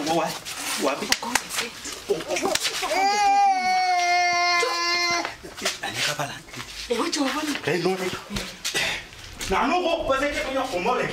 wapi anikapala wacho wabona no na no go bazeke kunya khomole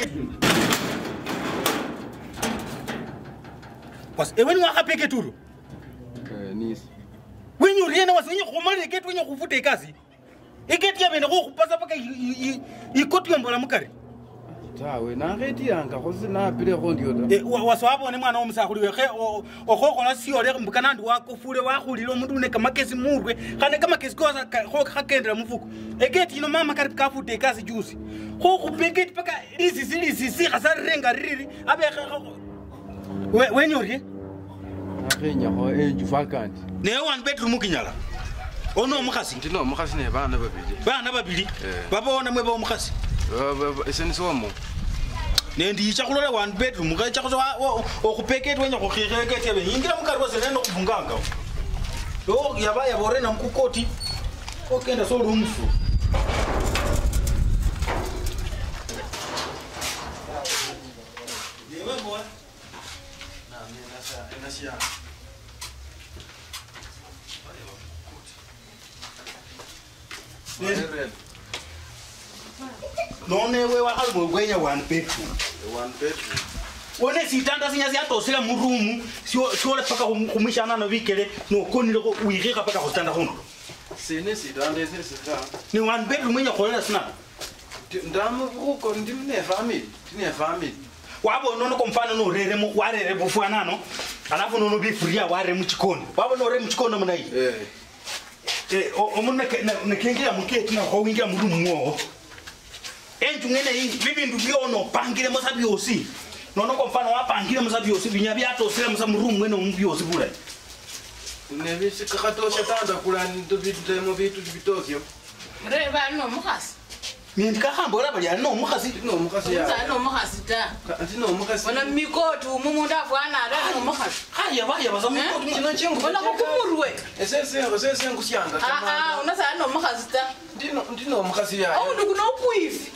was eweni wa kapeke turu nis when you riena was when you khomole ke twenye kufuta ikazi iketi ya bene go kupasa paka ikoti yombola mukari tawe na ngeti yanga go sina pile go ndiyo waswabo ne mwana omsakhuli we okho na siyo le mbukana ndi wako fule wa khulilo umuntu une kamakesi murwe khane kamakesi ko khakendela mufuko eketi ino mama kari kafuta ikazi juice go kupeketi paka lisi gasarenga riri abe when you rie akenya go enju vacant ne one bedroom kinyala ono mukhasi ndino mukhasi ne bana babili babona mwe ba mukhasi esenisomo nendi icha kulola one bedroom ga icha kuzo okupeketi wenya kukhikeketi be ingira mukari wose neno kuvunganga yo yabaya bore na mkukoti okenda so lumfu yewe boy na mimi nasa no we wa albo gwenya one bedroom one sitanda sinya sia tosela mu room sio le paka kumishana no vikele no konile ko uirika paka ko standa hono sene sitanda ese sita ni one bedroom nya kholela sina ndamu ko ndimne family wabo nono ko mfano no rere mu warere bufana no alafu nono bifuria ware mu chikoni wabo no re mu chikoni mna hii omunna ne kengira muketi na ko wingira mu room ngo enju ngene hingi bibindu byono pangire musabyosi nono ko mfano wapangire musabyosi binyabya atosela musamurumu ngene umbyosi bula nebi sikakatosha tanda kulani tubitemo bitu bitokyo reba no mukhasi nindika hamba ora bali no mukhasi ya no mukhasi ta ati no mukhasi wala mikotu mumuntu afwana ara no mukhasi haya baya basamukotu kino chengo wala kukumurwe ese ngusyanga unasa no mukhasi ta ndino mukhasi ya ndikuno kuifi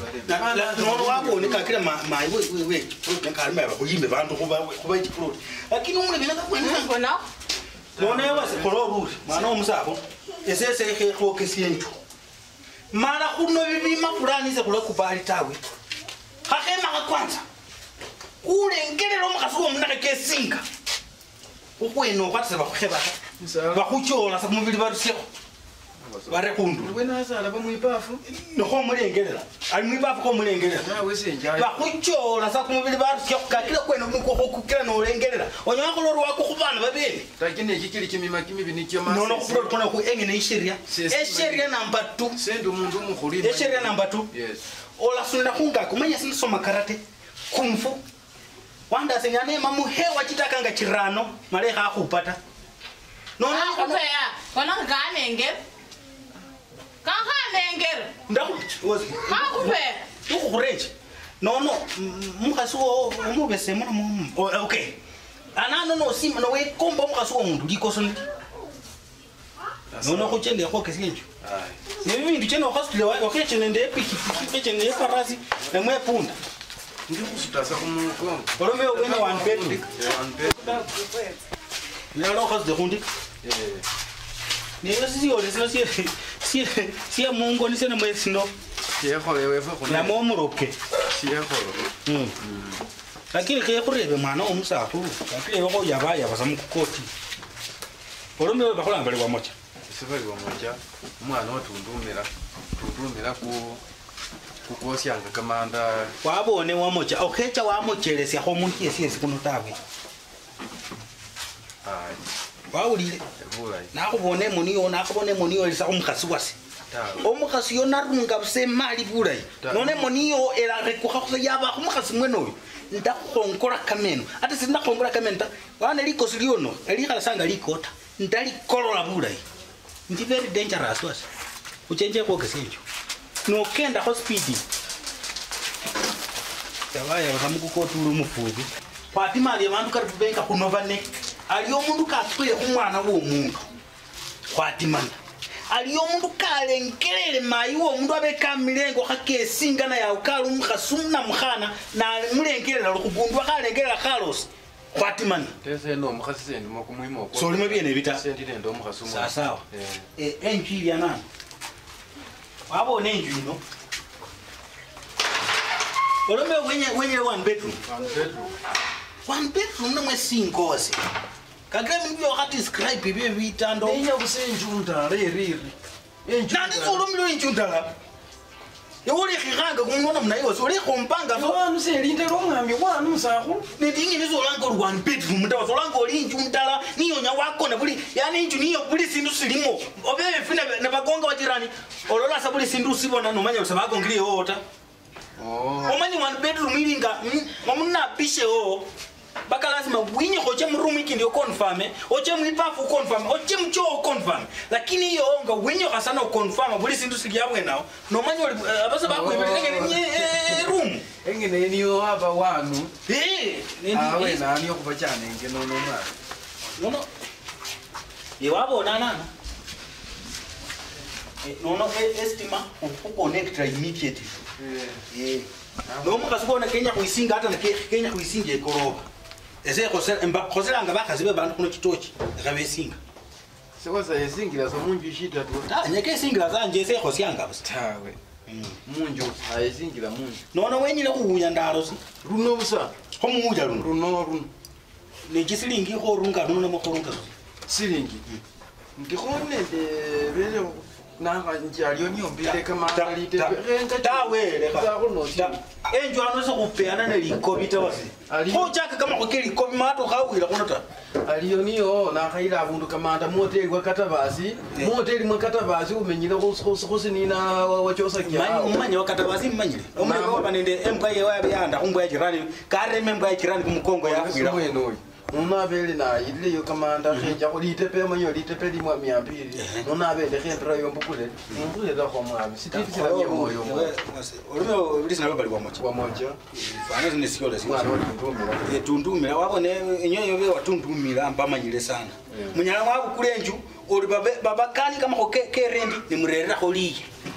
no wabo ni kakira mai we nkali mai bakuyimbe bantu kuba ichiplot lakini umule bina kakwena bona none wase koloruri mwana omusabo esese khekho kesientu mara kuno bibima fulani ze kula kubali tawe khakema kwanza ulengelelo mukasuko munaka kesinga ukweno kwatse bakheba bakhuchola sa mubili baruseko bare kundu wena sala bamuipafu no khomulengelela ali muipafu khomulengelela nawe senja bakhuchola sa kumubili baruseko kakira kweno mukokukira no lengelela onyoka koloro wako khubana babeni lakini ekikili kimima kimibi nikyo masi no kulo kona ku engene isheria esheria number 2 sendo umuntu umukhulima esheria number 2 yes ola sunda kunga kumanya soma karate kung fu wanda senyane mamu hewa chitakanga chirano male ga khupata no na akupeya kona kanengera ndaku was akupeya ukurenje no mukasuo umubese mona okay anano no sima no we kombo mukasuo mundu likosoni no kuchende yako kesinjo ni mimi cheno hospital wakeche nende piki chene farasi na mwe punda ndi kusutasa kumuko olome wena one bedroom na lo khas de hundi ni sisi ole si mungo ni sena mwe sino yekhole fo na momuroke yekholo lakini ke khurebe mwana omusafu kakile ko yabaya basamukoti olome bakhola mbali Wamocha sifari Wamocha umwana otundumira kukosyanga kamanda wabone Wamocha okhecha wamochelesya kho muntu yesi kuno tawe wawulile nakubone muniyo nakubone muniyo elisa umkhasi wase omukhasi yo narunga busemali bulayi none muniyo era rekukha kho yaba umkhasi mwenoyo ndakhongola kameno ate sindakhongola kameno wana likosi lyono elikhala sanga likota ndali kolola bulayi ndi very dangerous was uchenje ko kesenjo no kenda hospital tabaya bakamukukotula umufubi kwatimali abantu kari benga kunovane aliyo mundu kakwile kumwana wo mundu kwatimana aliyo mundu kalengelele mayi wo mundu abeka milengo hakesinga na ya ukalu mkhasumna mkhana na mulengelela lokugundwa kalengelela Carlos Kwati mani. Tese no mkhasi sendi makumuimo. So lime biene bita. Sendi ndo mkhasi mo. Sawa sawa. Enjili ya nani? Wabone enjili no. Olome wenye one bedroom. One bedroom no mwesingozi. Kagame mbyo wakati describe bibe bitando. Enya kusenjunda riri. Nandi olomlo enjunda. Yori khiranga kumona mnayo so le kompanga so wanu selinde romwami wanu musakhu nindingi nizolango one bedroom ndawa zolango linju ndala niyonya wako na buli yani inju niyo buli sindu silimo obebe fina na bagonga wajirani olola sabuli sindu sibona no manya usabako ngiri ota omani one bedroom ilinga mamuna bishe baka lazima winyi hoche mrumi kindi confirm oche mlipafu confirm oche mcho confirm lakini hiyo nga winyi kasana confirm buli sindu sikiyabwe nao no manyo abasa bako ibelenge room engene niyo hapa wanu awe nani okuva cyane ngeno no yewabo nana no estima connect immediately no mukasubona Kenya kuisinga hata na Kenya kuisinga ekoroba ese khosela nga bakhazibe bantu kuno kitochi ngabesinga sekoza yesingira so munju shita tu nyeke singira zanje ese khosyanga busa tawe munju ayesingira munju nono wenyile kuhunya ndalo si runo busa khomuja runo ne kisilingi kho runga runo mo khorunga silingi ngikhone de bele nanga njaliyo nyombile kama alite tawele ka enjo anoze kupeana ne likobita wasi khoja kama khokeli kobi mato khawira kunota aliyo niyo nakhaila abundu kamanda moteli kwa katabasi moteli mwa katabasi umenyile khosinina wachosa kya manya wakatabasi mmanyile omwe kwa banende empwa yewa yanda kumbwa ya jirani kare membwa ya jirani kumukongo ya kwira nona bele na ile yo kamanda khenja ko litepe manyo litepe limwa 200 nona bele khendra yo mbukule da kwa mwabi sititi sila moyo olimo lisina bali Wamocha fana zine sikole sikole tundumira wabone enyoyo be watundumira ambamanyile sana munyala wabu kulenju oli baba kani kama ke rendi ni murerera kholiye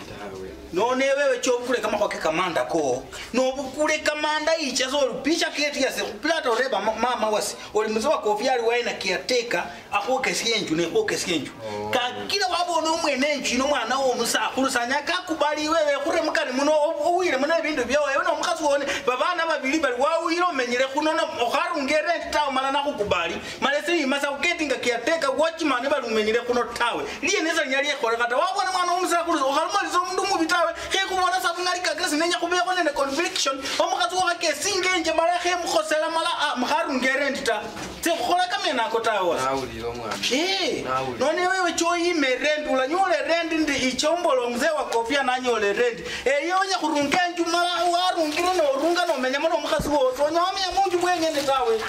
none wewe chokule kama kwake kamanda ko no bukule kamanda ichazo pisha keti yase plato reba mama wasi oli Mzee Wa Kofia ali waina Caretaker akhoke sienju ne khoke sienju kakira wabona umwene enju no mwana wo musakulu sanyaka kubali wewe khure mukani muno uwire muno ebindu byawe no mukazi wone babana babili bali wawire omenyere kuno okharungere tawo mala nakukubali malesi masa uketinga Caretaker watchman bali umenyere kuno tawe liye neza nyali ekhola kata wabona mwana wo musakulu okhalumalizo mundu mubitawe khekubona sabungali kagasi nenya kubeko nene conviction omukazi wake singenje mala khemkhosela mala mkharungere ndita tekhola kamena kotawa nawulilo mwana none wewe choyime rent ulanyole rent ndi ichombolo Mzee Wa Kofia nanyole rent yonya khurungenju mala warungire no runga no menya mono mukhasi wo sonyame munju bwengene tawe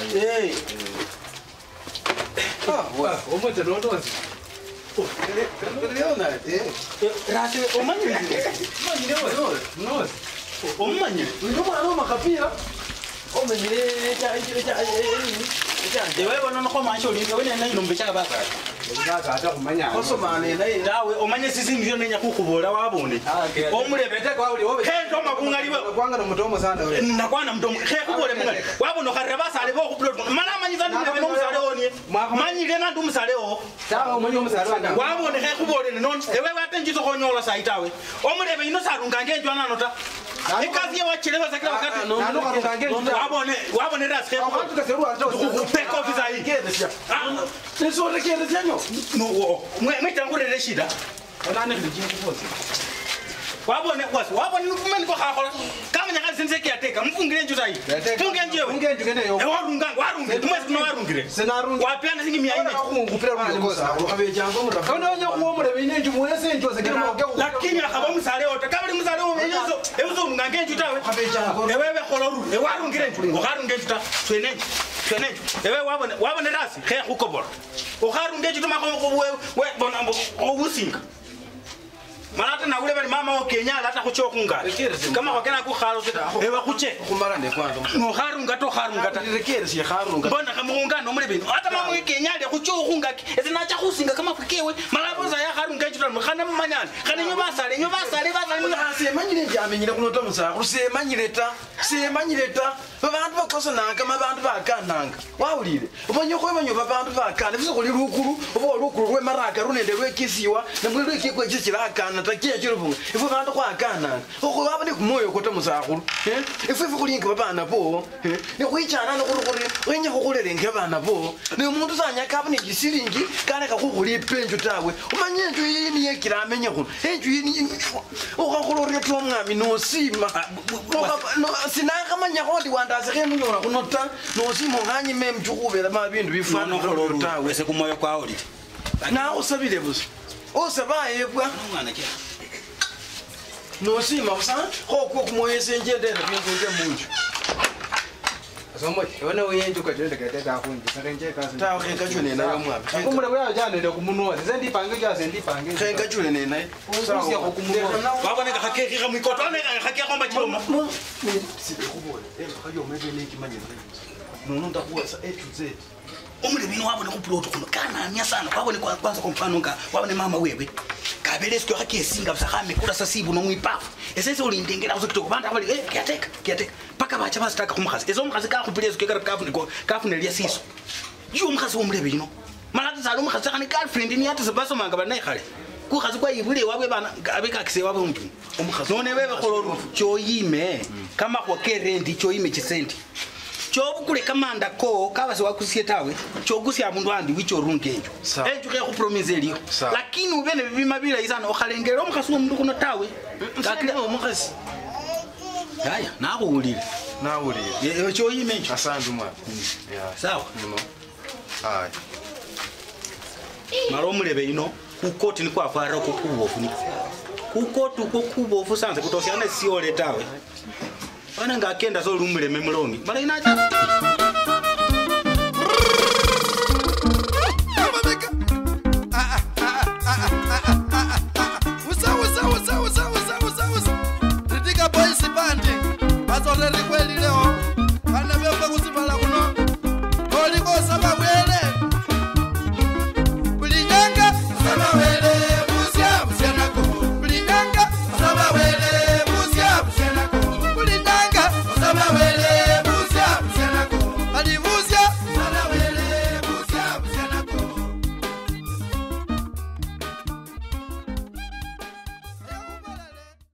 wa omwete nondozi rase omanyire omanyire ndo mwana makapira omenyire wewe bono no mancho linga wene na inombe chaka baka ata kumanya osomane naye dawe omanye sisi ndio nenya kukubola wabone omulebete kwa uli obe kendo makungaliwe kwanga no mutomo sana we nakwana mutomo khekubole mungali wabone khareba sale bo kuplot mala manyiza ndu no musale oni manyile na ndu musale o tawo omanyi omusale wabone khekubole non ewe atenjito konyola saitawe omulebe ino sarunga ngenjwa nanota ikazi ya wachelewa zakila wakati wabone ras khekubole take off his eye nesore kende janyo no mwetangurere shida onane ndije kufosi wabone nufumeni kwa khakhola kama nyaka sense Caretaker mfungire njuta hii funge njewe ngende yo warungire tumwe sino warungire senarungi wapiana singi 400 akungupira rukosa abejango mura ononye kuomure binenju mwese njose kira lakini akaba musale ota kabali musale o ezo ngange njuta we abejango ewewe kholoru warungire njuta ukharunge njuta twenenju ewe wabone rasi khe khukobora ukharunge njuta makho we bonambo obusinga malata na ule bali mama o Kenya hata kuchokunga kama wakena ku khalo ewa kuche kumara ne kwanzo no kharunga to kharunga ta rekere si kharunga bona kamunga no mule bino hata mama o Kenya le kuchokunga ezina cha kusinga kama kukewe malapo za ya kharunga njuta khana mmanyana khana nyo basale semanyire njamenyire kunota musakhulu semanyire ta babantu bakosa nanga mabantu bakananga wawulire obonye kwebanyo babantu bakana biso kuli lukulu obo lukulu lwe maraka runende lwekisiwa namwe lwekiko ekisirakana takiya kirubunga ifo bantu kwakananga oko babane kumoyo kota musakhulu ifo kulinga babana bo ne kuichana no kurukuri wenye kukulere ngabana bo ne umuntu sanya kabane gisiringi kale kakukuli penjo tawe umanye enju yini yekiramenya kuno enju yini okakulore tomwami no sima sinaka manya kodi wandaze kemunyora kunota no sima nganye memjukubera mabindu bifana tawe ese kumoyo kwawo liti na usabire buso osabaye bwa mwana kya no sima usa kokwo kumoyo senjende na bintu nje munju Somo, yona uyenje ukajenda Caretaker akunje. Sakenje kasi. tawe kengajule nayo mwabi Kumule kuya jane ndo kumunua. Zendi pange jase ndi pange. kengajule nayo Usiya kumunua. babone khakeki khamwikoto ane khakeki khomba chiloma sikubona kayo mebe nekimanye nono ndakuwasa A-Z umule bino wabone kuplot kuno kana nya sana wabone kwanza kwa mfano nga wabone mama wewe kabele sikyo hakesinga busakame kula sasibu no mwipafu esese ulindengera uzokito kubanda abali Caretaker paka bacha basitaka kumkhazi ezo mkhazi ka kupileza kekara kafune lya siso yu mkhazi umule bino malati zalo mkhazi kana girlfriend ni yati sebaso manga banaye khale kukhazi kwa ibule wabwe bana abeka kise wabwe umuntu umkhazi none bebe kholoru choyime kama kwa kerendi choyime chisendi chobukule kamanda ko kabase wakusie tawe chogusia abundu andi wicho rungenjo enju ke kupromise liyo lakini ubene bibima bila izana okhalengera omukhasu omundu kuno tawe kakile omukhasi haya nakuwulile ye choyime enju asandu mwa sawa no ai maro mulebe ino kukoti ni kwafara ko kubofu ni kukoti ko kubofu sanze kutosiana siole tawe Wana ngakenda so lumule memulongi. Mara inacha.